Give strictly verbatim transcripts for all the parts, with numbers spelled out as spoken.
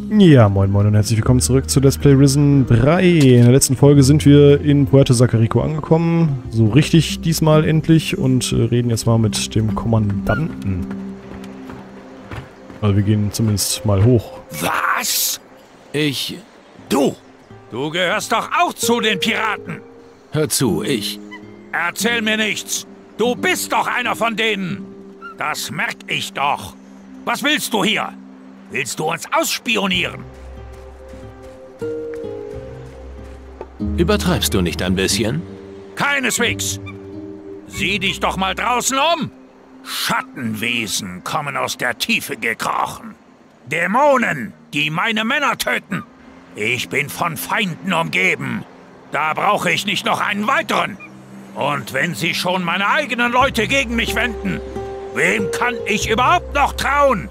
Ja, moin moin und herzlich willkommen zurück zu Let's Play Risen drei. In der letzten Folge sind wir in Puerto Sacarico angekommen. So richtig diesmal endlich und äh, reden jetzt mal mit dem Kommandanten. Also wir gehen zumindest mal hoch. Was? Ich... Du! Du gehörst doch auch zu den Piraten! Hör zu, ich... Erzähl mir nichts! Du bist doch einer von denen! Das merk ich doch! Was willst du hier? Willst du uns ausspionieren? Übertreibst du nicht ein bisschen? Keineswegs! Sieh dich doch mal draußen um! Schattenwesen kommen aus der Tiefe gekrochen. Dämonen, die meine Männer töten. Ich bin von Feinden umgeben. Da brauche ich nicht noch einen weiteren. Und wenn sie schon meine eigenen Leute gegen mich wenden, wem kann ich überhaupt noch trauen?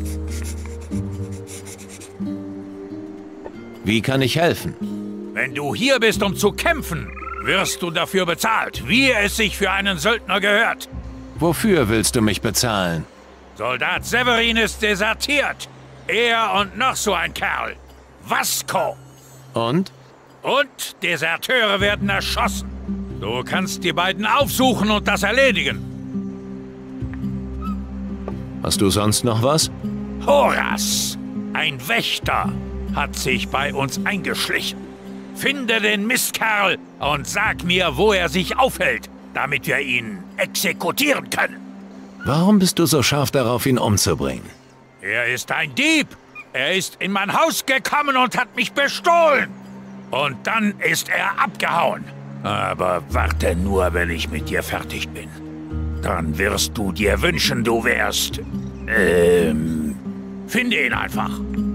Wie kann ich helfen? Wenn du hier bist, um zu kämpfen, wirst du dafür bezahlt, wie es sich für einen Söldner gehört. Wofür willst du mich bezahlen? Soldat Severin ist desertiert. Er und noch so ein Kerl. Vasco. Und? Und Deserteure werden erschossen. Du kannst die beiden aufsuchen und das erledigen. Hast du sonst noch was? Horas, ein Wächter, hat sich bei uns eingeschlichen. Finde den Mistkerl und sag mir, wo er sich aufhält, damit wir ihn exekutieren können. Warum bist du so scharf darauf, ihn umzubringen? Er ist ein Dieb. Er ist in mein Haus gekommen und hat mich bestohlen. Und dann ist er abgehauen. Aber warte nur, wenn ich mit dir fertig bin. Dann wirst du dir wünschen, du wärst... Ähm... Finde ihn einfach.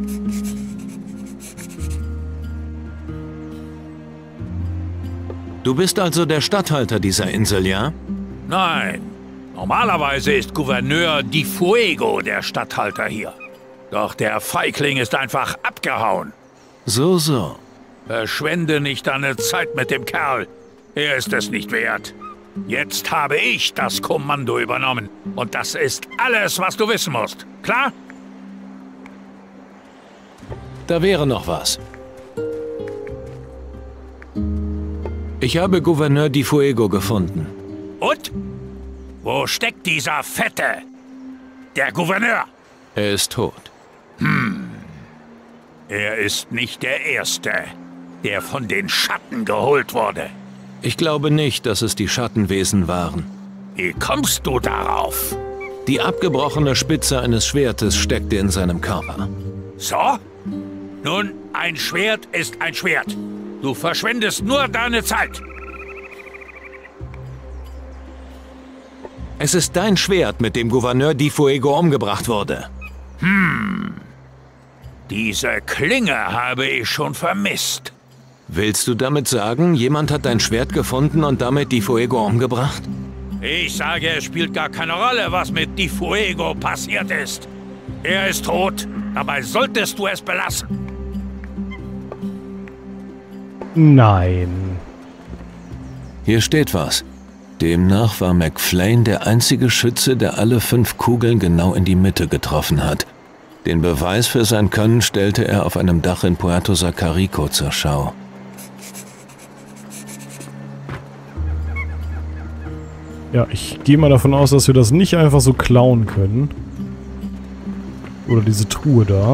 Du bist also der Statthalter dieser Insel, ja? Nein. Normalerweise ist Gouverneur Di Fuego der Statthalter hier. Doch der Feigling ist einfach abgehauen. So, so. Verschwende nicht deine Zeit mit dem Kerl. Er ist es nicht wert. Jetzt habe ich das Kommando übernommen. Und das ist alles, was du wissen musst. Klar? Da wäre noch was. Ich habe Gouverneur Di Fuego gefunden. Und? Wo steckt dieser Fette? Der Gouverneur? Er ist tot. Hm. Er ist nicht der Erste, der von den Schatten geholt wurde. Ich glaube nicht, dass es die Schattenwesen waren. Wie kommst du darauf? Die abgebrochene Spitze eines Schwertes steckte in seinem Körper. So? Nun, ein Schwert ist ein Schwert. Du verschwendest nur deine Zeit. Es ist dein Schwert, mit dem Gouverneur Di Fuego umgebracht wurde. Hm. Diese Klinge habe ich schon vermisst. Willst du damit sagen, jemand hat dein Schwert gefunden und damit Di Fuego umgebracht? Ich sage, es spielt gar keine Rolle, was mit Di Fuego passiert ist. Er ist tot, dabei solltest du es belassen. Nein. Hier steht was. Demnach war McFlane der einzige Schütze, der alle fünf Kugeln genau in die Mitte getroffen hat. Den Beweis für sein Können stellte er auf einem Dach in Puerto Sacarico zur Schau. Ja, ich gehe mal davon aus, dass wir das nicht einfach so klauen können. Oder diese Truhe da.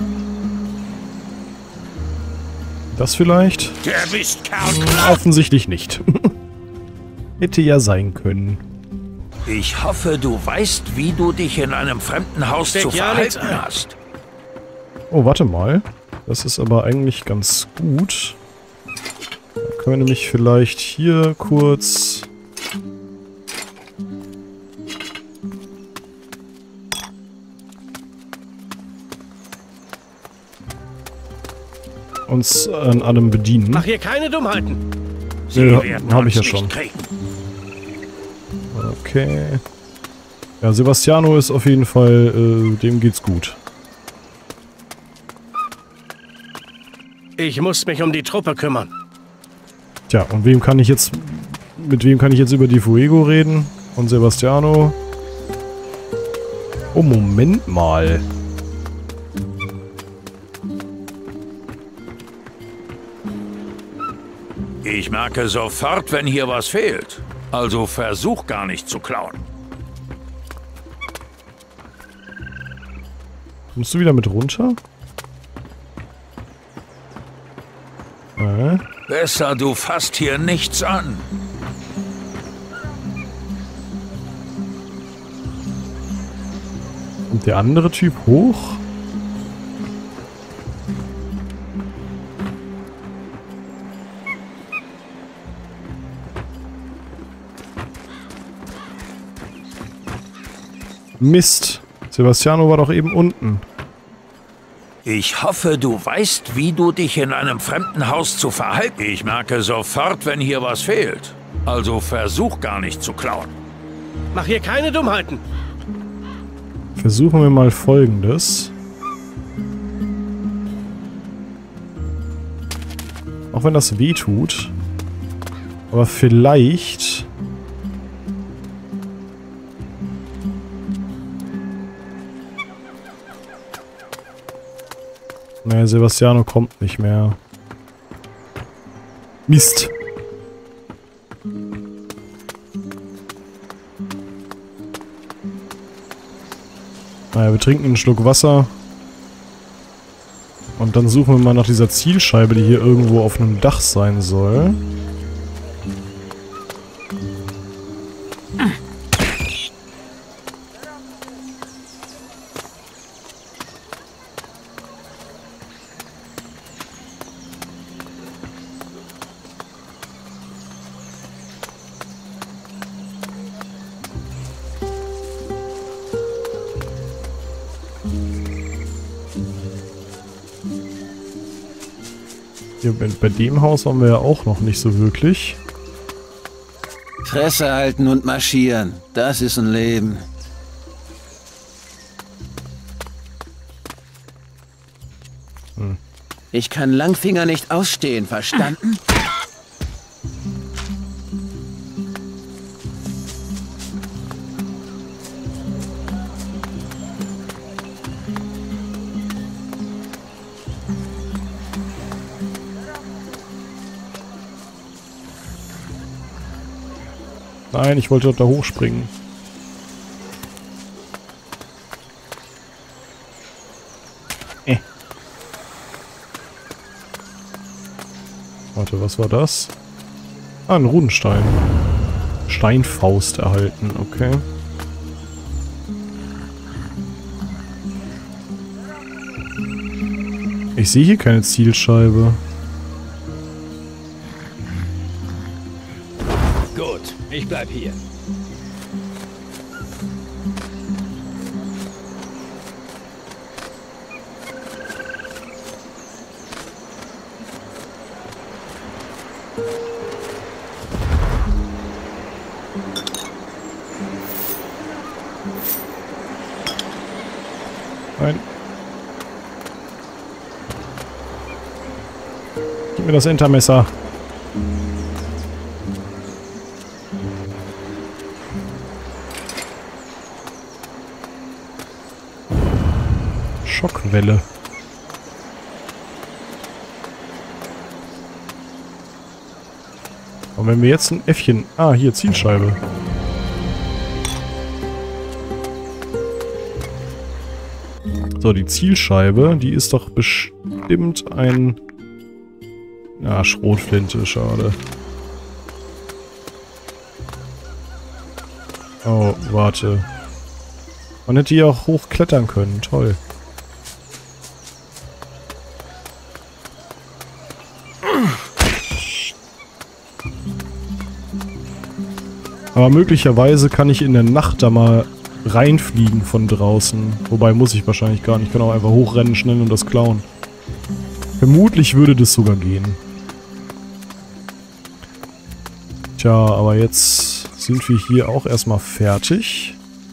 Das vielleicht? Der Mistkerl klaut! Offensichtlich nicht. Hätte ja sein können. Ich hoffe, du weißt, wie du dich in einem fremden Haus zu verhalten hast. Oh, warte mal. Das ist aber eigentlich ganz gut. Da können wir nämlich vielleicht hier kurz... uns an allem bedienen. Mach hier keine Dummheiten. Ja, habe ich ja schon. Okay. Ja, Sebastiano ist auf jeden Fall, äh, dem geht's gut. Ich muss mich um die Truppe kümmern. Tja, und wem kann ich jetzt, mit wem kann ich jetzt über Di Fuego reden? Und Sebastiano? Oh, Moment mal. Ich merke sofort, wenn hier was fehlt. Also versuch gar nicht zu klauen. Kommst du wieder mit runter? Äh? Besser, du fasst hier nichts an. Und der andere Typ hoch? Mist. Sebastiano war doch eben unten. Ich hoffe, du weißt, wie du dich in einem fremden Haus zu verhalten. Ich merke sofort, wenn hier was fehlt. Also versuch gar nicht zu klauen. Mach hier keine Dummheiten. Versuchen wir mal Folgendes. Auch wenn das weh tut. Aber vielleicht... Nee, Sebastiano kommt nicht mehr. Mist. Naja, wir trinken einen Schluck Wasser. Und dann suchen wir mal nach dieser Zielscheibe, die hier irgendwo auf einem Dach sein soll. Hier, bei dem Haus waren wir ja auch noch nicht so wirklich. Fresse halten und marschieren. Das ist ein Leben. Hm. Ich kann Langfinger nicht ausstehen, verstanden? Nein, ich wollte da hochspringen. Äh. Warte, was war das? Ah, ein Runenstein. Steinfaust erhalten, okay. Ich sehe hier keine Zielscheibe. Gut, ich bleib hier. Nein. Gib mir das Entermesser. Schockwelle. Und wenn wir jetzt ein Äffchen... Ah, hier, Zielscheibe. So, die Zielscheibe, die ist doch bestimmt ein... Ja, Schrotflinte, schade. Oh, warte. Man hätte hier auch hochklettern können, toll. Aber möglicherweise kann ich in der Nacht da mal reinfliegen von draußen. Wobei muss ich wahrscheinlich gar nicht. Ich kann auch einfach hochrennen schnell und das klauen. Vermutlich würde das sogar gehen. Tja, aber jetzt sind wir hier auch erstmal fertig.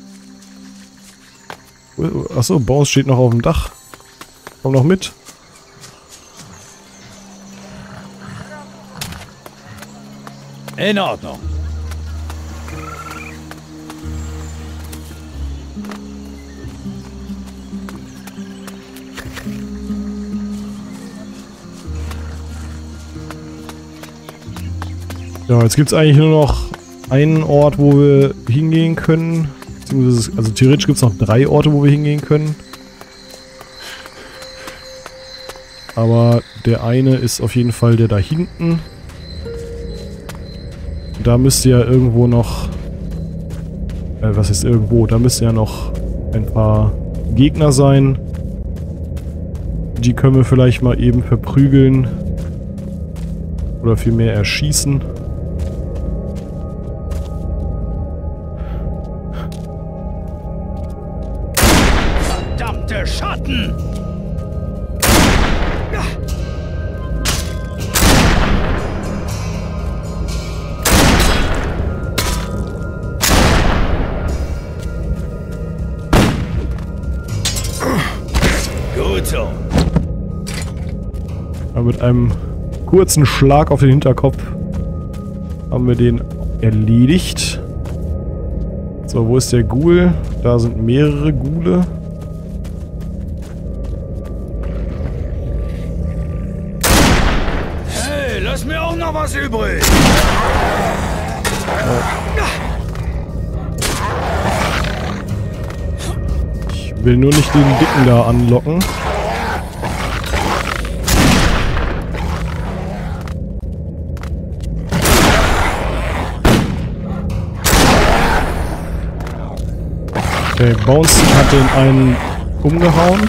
Achso, Boss steht noch auf dem Dach. Komm noch mit. In Ordnung. Ja, jetzt gibt es eigentlich nur noch einen Ort, wo wir hingehen können. Beziehungsweise, also theoretisch gibt es noch drei Orte, wo wir hingehen können. Aber der eine ist auf jeden Fall der da hinten. Da müsste ja irgendwo noch... Äh, was ist irgendwo? Da müssten ja noch ein paar Gegner sein. Die können wir vielleicht mal eben verprügeln. Oder vielmehr erschießen. Verdammte Schatten! Gut so. Aber mit einem kurzen Schlag auf den Hinterkopf haben wir den erledigt. So, wo ist der Ghoul? Da sind mehrere Ghule. Hey, lass mir auch noch was übrig. Ich will nur nicht den Dicken da anlocken. Okay, Bones hat den einen umgehauen.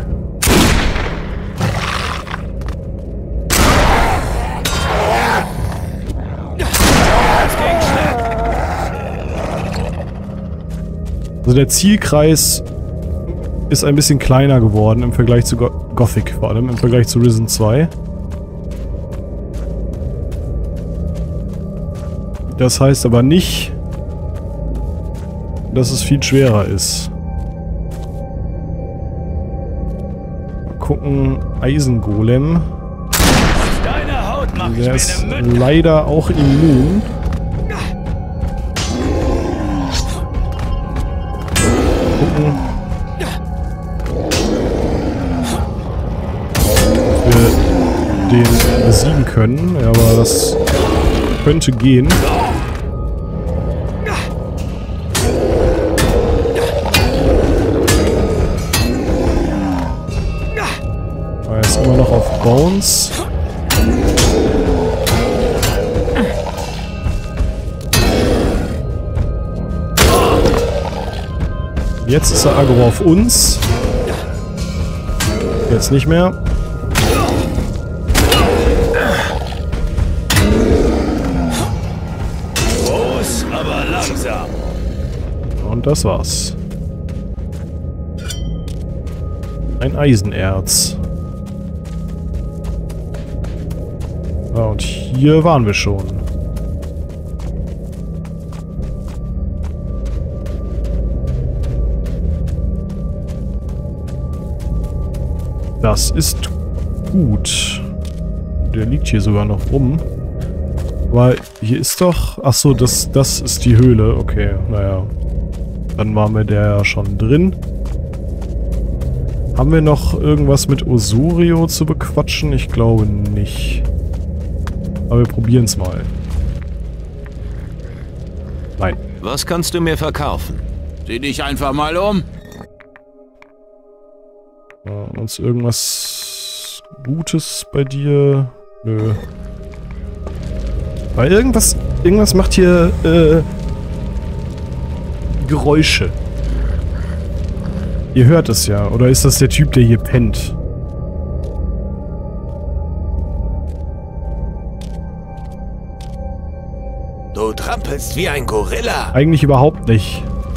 Also der Zielkreis ist ein bisschen kleiner geworden im Vergleich zu Go Gothic, vor allem im Vergleich zu Risen zwei. Das heißt aber nicht, dass es viel schwerer ist. Mal gucken, Eisengolem. Deine Haut macht Der ist leider auch immun. Gucken, ob wir den besiegen können. Ja, aber das könnte gehen. Er ist immer noch auf Bones. Jetzt ist er aggro auf uns. Jetzt nicht mehr. Groß, aber langsam. Und das war's. Ein Eisenerz. Ja, und hier waren wir schon. Das ist gut. Der liegt hier sogar noch rum. Weil hier ist doch... Achso, das, das ist die Höhle. Okay, naja. Dann waren wir da ja schon drin. Haben wir noch irgendwas mit Osorio zu bequatschen? Ich glaube nicht. Aber wir probieren es mal. Nein. Was kannst du mir verkaufen? Sieh dich einfach mal um. Ja, uns irgendwas Gutes bei dir? Nö. Weil irgendwas, irgendwas macht hier äh, Geräusche. Ihr hört es ja. Oder ist das der Typ, der hier pennt? Du trampelst wie ein Gorilla. Eigentlich überhaupt nicht.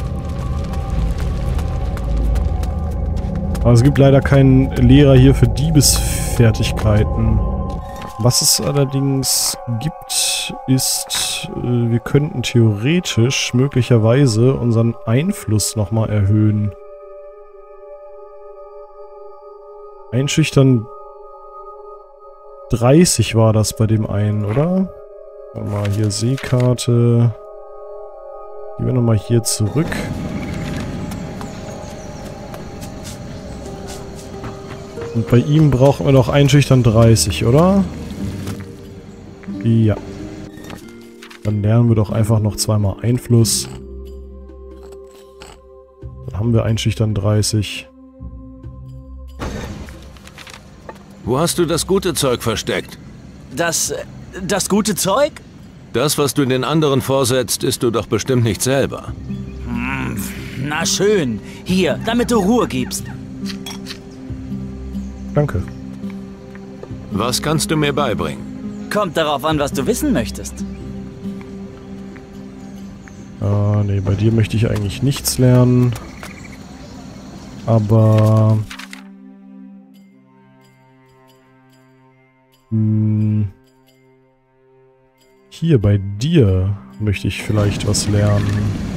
Aber es gibt leider keinen Lehrer hier für Diebesfertigkeiten. Was es allerdings gibt, ist, äh, wir könnten theoretisch möglicherweise unseren Einfluss nochmal erhöhen. Einschüchtern dreißig war das bei dem einen, oder? Mal hier Seekarte. Gehen wir nochmal hier zurück. Und bei ihm brauchen wir noch Einschüchtern dreißig, oder? Ja. Dann lernen wir doch einfach noch zweimal Einfluss. Dann haben wir einschüchtern dreißig. Wo hast du das gute Zeug versteckt? Das... das gute Zeug? Das, was du den anderen vorsetzt, isst du doch bestimmt nicht selber. Hm, na schön. Hier, damit du Ruhe gibst. Danke. Was kannst du mir beibringen? Kommt darauf an, was du wissen möchtest. Ah, nee, bei dir möchte ich eigentlich nichts lernen. Aber... Hm, hier bei dir möchte ich vielleicht was lernen.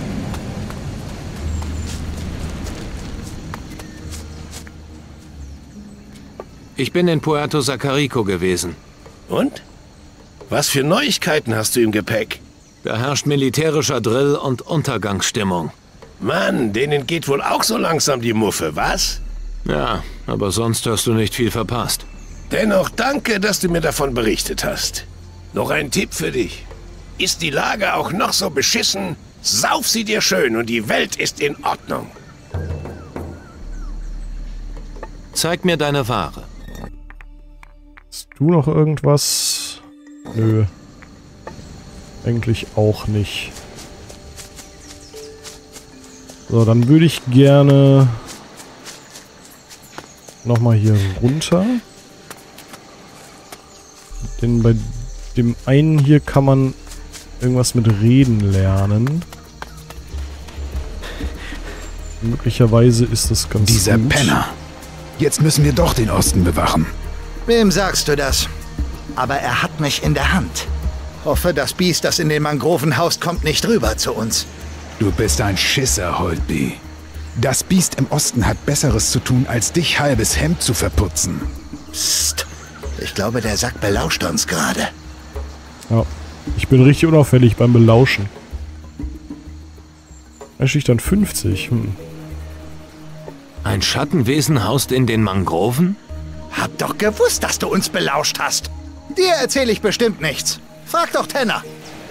Ich bin in Puerto Sacarico gewesen. Und? Was für Neuigkeiten hast du im Gepäck? Da herrscht militärischer Drill und Untergangsstimmung. Mann, denen geht wohl auch so langsam die Muffe, was? Ja, aber sonst hast du nicht viel verpasst. Dennoch danke, dass du mir davon berichtet hast. Noch ein Tipp für dich. Ist die Lage auch noch so beschissen, sauf sie dir schön und die Welt ist in Ordnung. Zeig mir deine Ware. Hast du noch irgendwas? Nö. Eigentlich auch nicht. So, dann würde ich gerne nochmal hier runter. Denn bei dem einen hier kann man irgendwas mit Reden lernen. Möglicherweise ist das ganz Dieser gut. Penner. Jetzt müssen wir doch den Osten bewachen. Wem sagst du das? Aber er hat mich in der Hand. Hoffe, das Biest, das in den Mangroven haust, kommt nicht rüber zu uns. Du bist ein Schisser, Holtby. Das Biest im Osten hat Besseres zu tun, als dich halbes Hemd zu verputzen. Psst. Ich glaube, der Sack belauscht uns gerade. Ja, ich bin richtig unauffällig beim Belauschen. Einschüchtern fünfzig. Hm. Ein Schattenwesen haust in den Mangroven? Hab doch gewusst, dass du uns belauscht hast. Dir erzähle ich bestimmt nichts. Frag doch Tenner.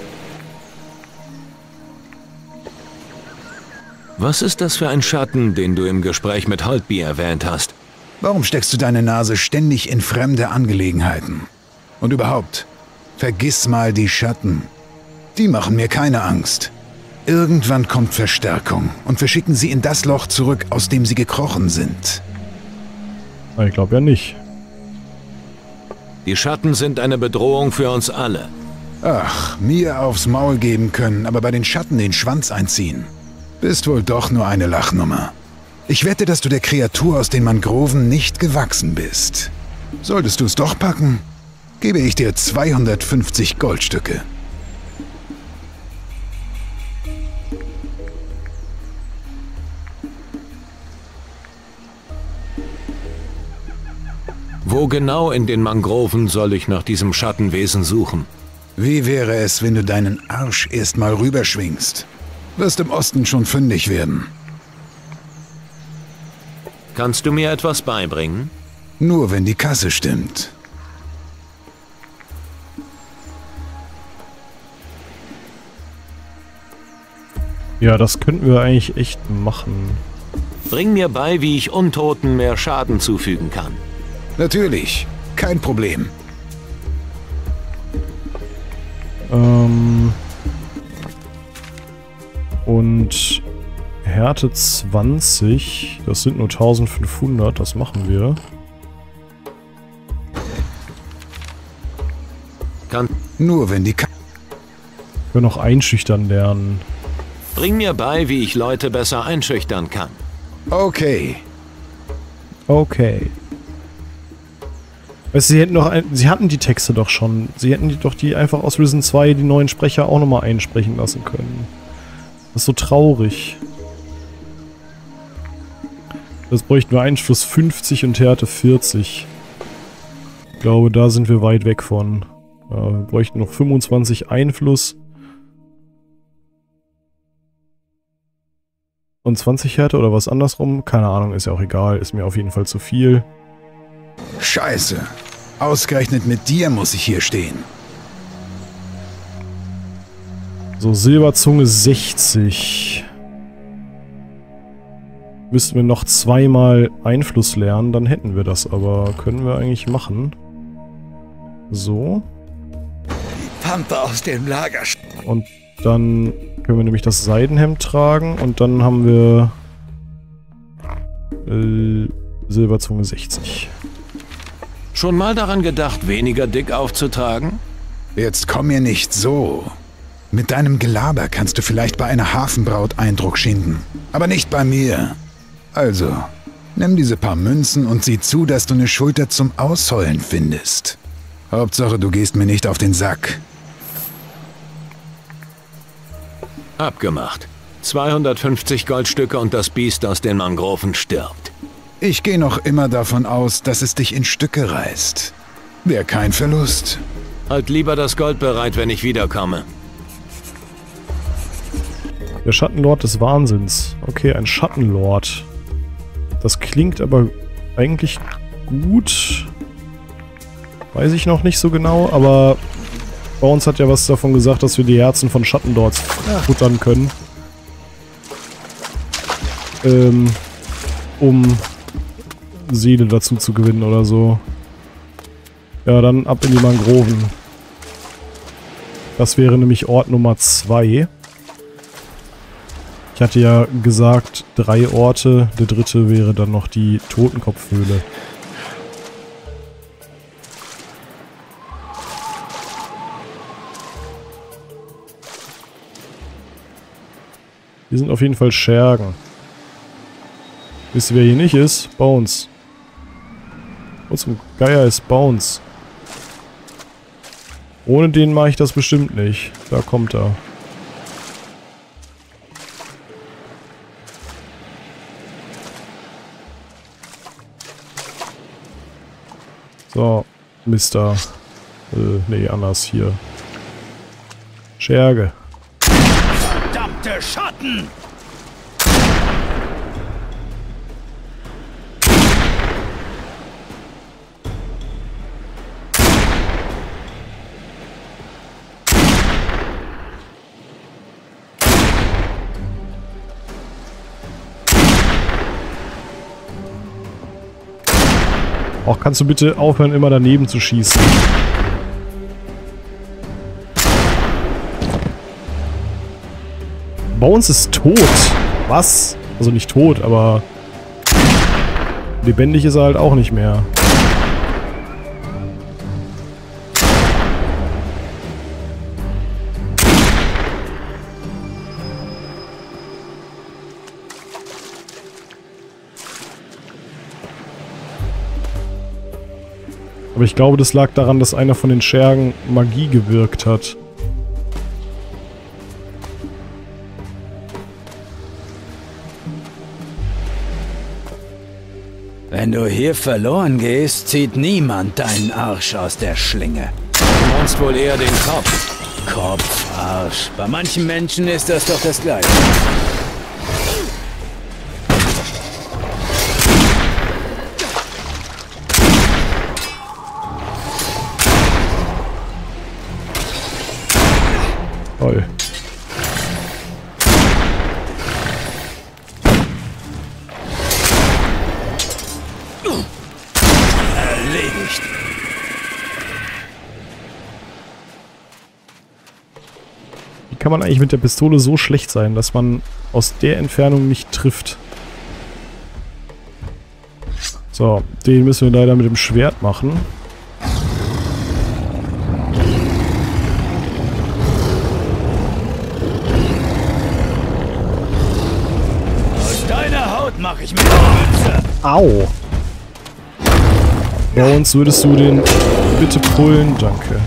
Was ist das für ein Schatten, den du im Gespräch mit Holtby erwähnt hast? Warum steckst du deine Nase ständig in fremde Angelegenheiten? Und überhaupt, vergiss mal die Schatten. Die machen mir keine Angst. Irgendwann kommt Verstärkung und wir schicken sie in das Loch zurück, aus dem sie gekrochen sind. Ich glaube ja nicht. Die Schatten sind eine Bedrohung für uns alle. Ach, mir aufs Maul geben können, aber bei den Schatten den Schwanz einziehen. Bist wohl doch nur eine Lachnummer. Ich wette, dass du der Kreatur aus den Mangroven nicht gewachsen bist. Solltest du es doch packen, gebe ich dir zweihundertfünfzig Goldstücke. Wo genau in den Mangroven soll ich nach diesem Schattenwesen suchen? Wie wäre es, wenn du deinen Arsch erstmal rüberschwingst? Wirst im Osten schon fündig werden. Kannst du mir etwas beibringen? Nur wenn die Kasse stimmt. Ja, das könnten wir eigentlich echt machen. Bring mir bei, wie ich Untoten mehr Schaden zufügen kann. Natürlich, kein Problem. Ähm und Härte zwanzig, das sind nur eintausendfünfhundert, das machen wir. Kann Nur wenn die Ka Wir können noch einschüchtern lernen. Bring mir bei, wie ich Leute besser einschüchtern kann. Okay. Okay. Weißt du, sie hätten doch ein, sie hatten die Texte doch schon. Sie hätten die doch die einfach aus Risen zwei, die neuen Sprecher, auch nochmal einsprechen lassen können. Das ist so traurig. Das bräuchten wir Einfluss fünfzig und Härte vierzig. Ich glaube, da sind wir weit weg von. Ja, wir bräuchten noch fünfundzwanzig Einfluss. Und zwanzig Härte oder was andersrum? Keine Ahnung, ist ja auch egal. Ist mir auf jeden Fall zu viel. Scheiße. Ausgerechnet mit dir muss ich hier stehen. So, Silberzunge sechzig. Müssten wir noch zweimal Einfluss lernen, dann hätten wir das, aber können wir eigentlich machen. So. Die Pampe aus dem Lager. Und dann können wir nämlich das Seidenhemd tragen und dann haben wir äh, Silberzunge sechzig. Schon mal daran gedacht, weniger dick aufzutragen? Jetzt komm mir nicht so. Mit deinem Gelaber kannst du vielleicht bei einer Hafenbraut Eindruck schinden, aber nicht bei mir. Also, nimm diese paar Münzen und sieh zu, dass du eine Schulter zum Ausheulen findest. Hauptsache, du gehst mir nicht auf den Sack. Abgemacht. zweihundertfünfzig Goldstücke und das Biest aus den Mangroven stirbt. Ich gehe noch immer davon aus, dass es dich in Stücke reißt. Wäre kein Verlust. Halt lieber das Gold bereit, wenn ich wiederkomme. Der Schattenlord des Wahnsinns. Okay, ein Schattenlord. Das klingt aber eigentlich gut. Weiß ich noch nicht so genau, aber bei uns hat ja was davon gesagt, dass wir die Herzen von Schattenlords futtern können. Ähm, um Seele dazu zu gewinnen oder so. Ja, dann ab in die Mangroven. Das wäre nämlich Ort Nummer zwei. Ich hatte ja gesagt, drei Orte. Der dritte wäre dann noch die Totenkopfhöhle. Hier sind auf jeden Fall Schergen. Wisst ihr, wer hier nicht ist? Bones. Wo zum Geier ist Bones? Ohne den mache ich das bestimmt nicht. Da kommt er. So, Mister Äh, nee, anders hier. Scherge. Verdammte Schatten! Auch kannst du bitte aufhören, immer daneben zu schießen? Bones ist tot. Was? Also nicht tot, aber lebendig ist er halt auch nicht mehr. Aber ich glaube, das lag daran, dass einer von den Schergen Magie gewirkt hat. Wenn du hier verloren gehst, zieht niemand deinen Arsch aus der Schlinge. Du meinst wohl eher den Kopf. Kopf, Arsch. Bei manchen Menschen ist das doch das Gleiche. Toll. Erledigt. Wie kann man eigentlich mit der Pistole so schlecht sein, dass man aus der Entfernung nicht trifft? So, den müssen wir leider mit dem Schwert machen. Mach ich mit der Mütze. Au! Bei uns würdest du den bitte pullen? Danke.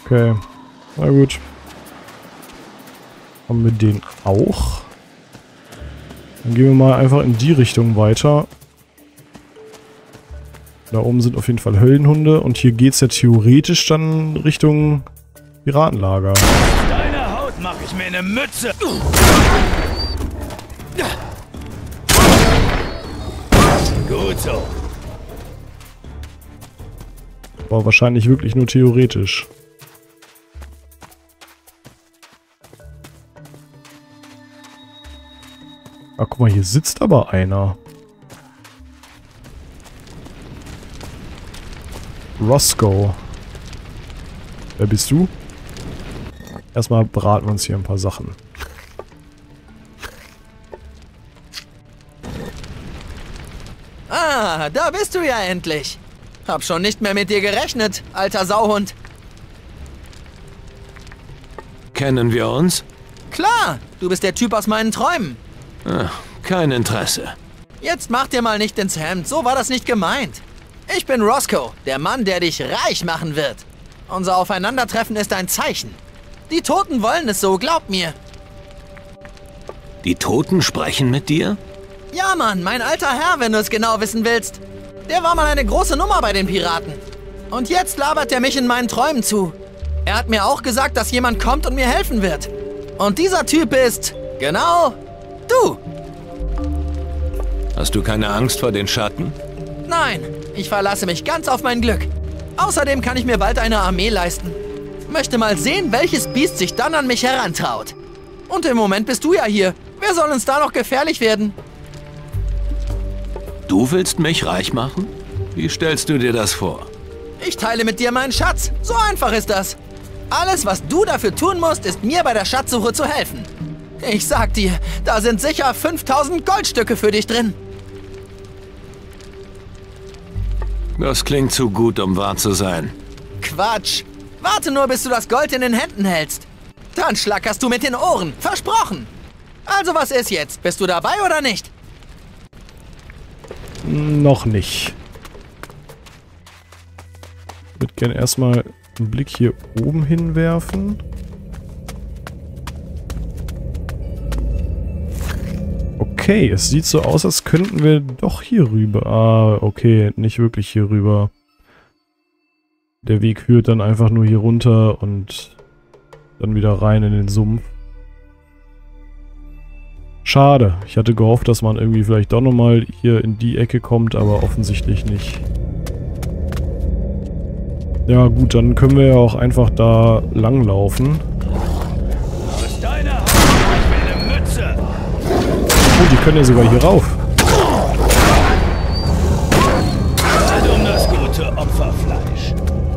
Okay. Na gut. Haben wir den auch? Dann gehen wir mal einfach in die Richtung weiter. Da oben sind auf jeden Fall Höllenhunde und hier geht es ja theoretisch dann Richtung Piratenlager. Deine Haut mache ich mir eine Mütze. Gut so. Aber wahrscheinlich wirklich nur theoretisch. Ah, guck mal, hier sitzt aber einer. Roscoe. Wer bist du? Erstmal beraten wir uns hier ein paar Sachen. Ah, da bist du ja endlich. Hab schon nicht mehr mit dir gerechnet, alter Sauhund. Kennen wir uns? Klar, du bist der Typ aus meinen Träumen. Ach, kein Interesse. Jetzt mach dir mal nicht ins Hemd, so war das nicht gemeint. Ich bin Roscoe, der Mann, der dich reich machen wird. Unser Aufeinandertreffen ist ein Zeichen. Die Toten wollen es so, glaub mir. Die Toten sprechen mit dir? Ja, Mann, mein alter Herr, wenn du es genau wissen willst. Der war mal eine große Nummer bei den Piraten. Und jetzt labert er mich in meinen Träumen zu. Er hat mir auch gesagt, dass jemand kommt und mir helfen wird. Und dieser Typ ist, genau, du. Hast du keine Angst vor den Schatten? Nein, ich verlasse mich ganz auf mein Glück. Außerdem kann ich mir bald eine Armee leisten. Möchte mal sehen, welches Biest sich dann an mich herantraut. Und im Moment bist du ja hier. Wer soll uns da noch gefährlich werden? Du willst mich reich machen? Wie stellst du dir das vor? Ich teile mit dir meinen Schatz. So einfach ist das. Alles, was du dafür tun musst, ist mir bei der Schatzsuche zu helfen. Ich sag dir, da sind sicher fünftausend Goldstücke für dich drin. Das klingt zu gut, um wahr zu sein. Quatsch. Warte nur, bis du das Gold in den Händen hältst. Dann schlackerst du mit den Ohren. Versprochen. Also was ist jetzt? Bist du dabei oder nicht? Noch nicht. Ich würde gerne erstmal einen Blick hier oben hinwerfen. Okay, es sieht so aus, als könnten wir doch hier rüber. Ah, okay, nicht wirklich hier rüber. Der Weg führt dann einfach nur hier runter und dann wieder rein in den Sumpf. Schade. Ich hatte gehofft, dass man irgendwie vielleicht doch nochmal hier in die Ecke kommt, aber offensichtlich nicht. Ja gut, dann können wir ja auch einfach da langlaufen. Aus deiner Haut ich will eine Mütze. Oh, die können ja sogar hier rauf. Halt um das gute Opferfleisch.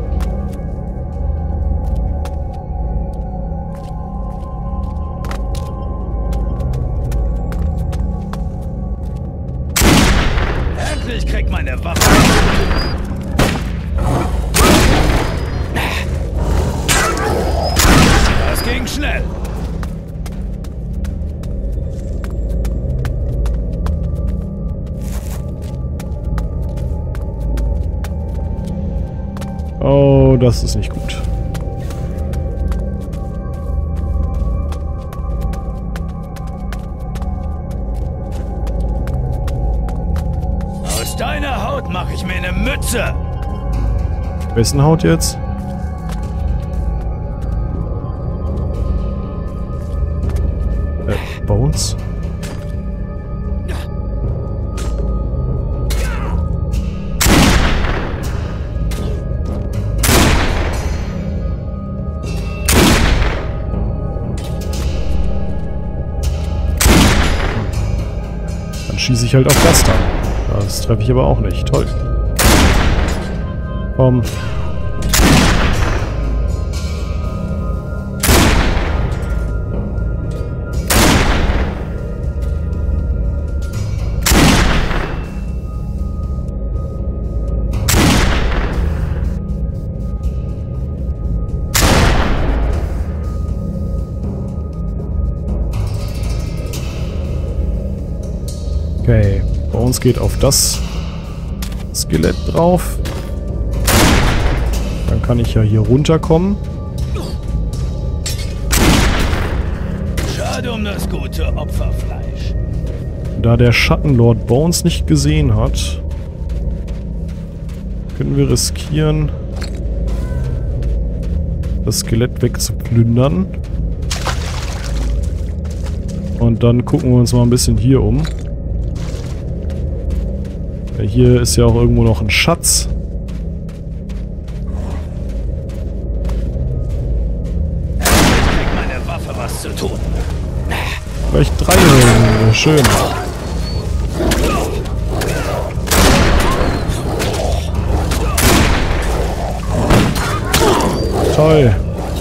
Endlich kriegt meine Waffe. Das ging schnell. Oh, das ist nicht gut. Aus deiner Haut mache ich mir eine Mütze. Wessen Haut jetzt? Äh, Bones? Dann schieße ich halt auf das da. Das treffe ich aber auch nicht. Toll. Komm. Okay, bei uns geht auf das Skelett drauf. Dann kann ich ja hier runterkommen. Schade um das gute Opferfleisch. Da der Schattenlord Bones nicht gesehen hat, können wir riskieren, das Skelett wegzuplündern. Und dann gucken wir uns mal ein bisschen hier um. Hier ist ja auch irgendwo noch ein Schatz. Meine Waffe was zu tun. Vielleicht drei Ringe. Schön. Toll.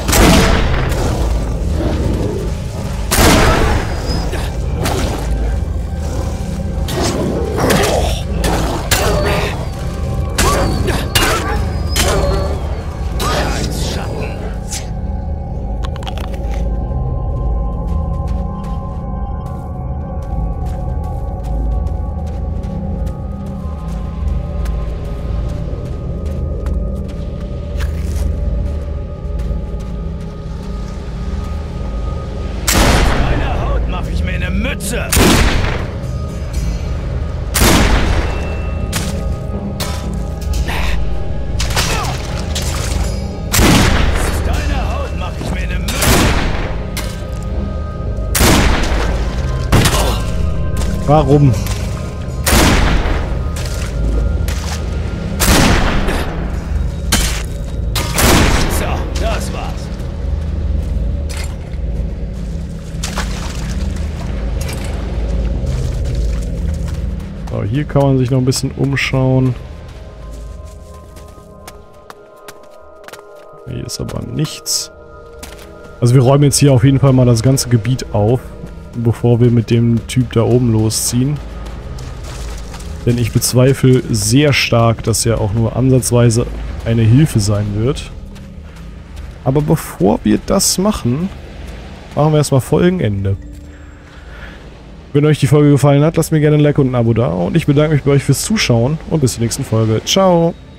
Mütze! Deine Haut mach ich mir eine Mütze! Warum? So, das war's. So, hier kann man sich noch ein bisschen umschauen. Hier ist aber nichts. Also wir räumen jetzt hier auf jeden Fall mal das ganze Gebiet auf, bevor wir mit dem Typ da oben losziehen. Denn ich bezweifle sehr stark, dass er auch nur ansatzweise eine Hilfe sein wird. Aber bevor wir das machen, machen wir erstmal Folgenende. Wenn euch die Folge gefallen hat, lasst mir gerne ein Like und ein Abo da. Und ich bedanke mich bei euch fürs Zuschauen und bis zur nächsten Folge. Ciao!